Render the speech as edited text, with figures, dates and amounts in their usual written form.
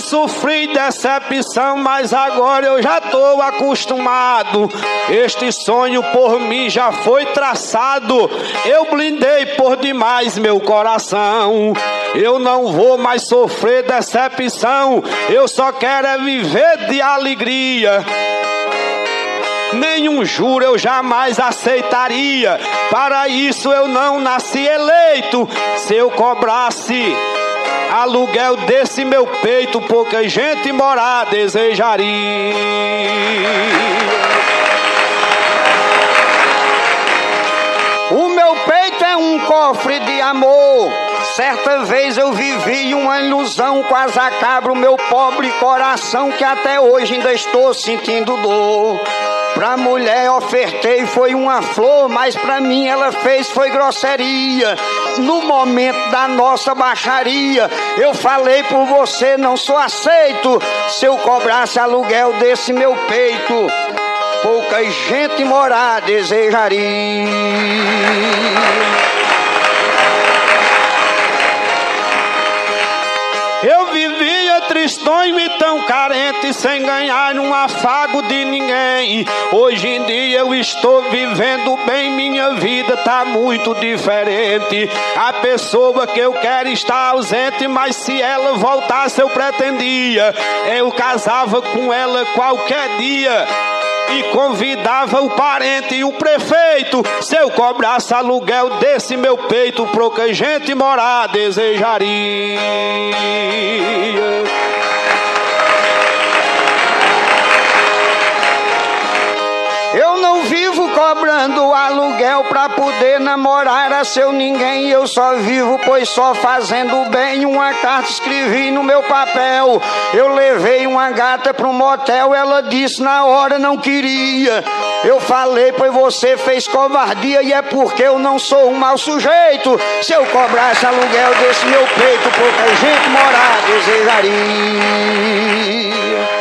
sofri decepção, mas agora eu já estou acostumado. Este sonho por mim já foi traçado. Eu blindei por demais meu coração. Eu não vou mais sofrer decepção. Eu só quero é viver de alegria. Nenhum juro eu jamais aceitaria. Para isso eu não nasci eleito. Se eu cobrasse aluguel desse meu peito, pouca gente morar desejaria. O meu peito é um cofre de amor. Certa vez eu vivi uma ilusão, quase acaba o meu pobre coração, que até hoje ainda estou sentindo dor. Pra mulher ofertei foi uma flor, mas pra mim ela fez foi grosseria. No momento da nossa baixaria, eu falei por você, não sou aceito. Se eu cobrasse aluguel desse meu peito, pouca gente morar desejaria. Eu vivia tristonho e tão carente, sem ganhar um afago de ninguém. Hoje em dia eu estou vivendo bem, minha vida tá muito diferente. A pessoa que eu quero está ausente, mas se ela voltasse eu pretendia. Eu casava com ela qualquer dia e convidava o parente e o prefeito. Se eu cobrasse aluguel desse meu peito, pouca gente morar desejaria. Eu não vivo cobrando aluguel pra poder namorar a seu ninguém. Eu só vivo, pois só fazendo bem. Uma carta escrevi no meu papel. Eu levei uma gata pra um motel. Ela disse na hora não queria. Eu falei, pois você fez covardia. E é porque eu não sou um mau sujeito. Se eu cobrasse aluguel desse meu peito, pouca gente morar desejaria.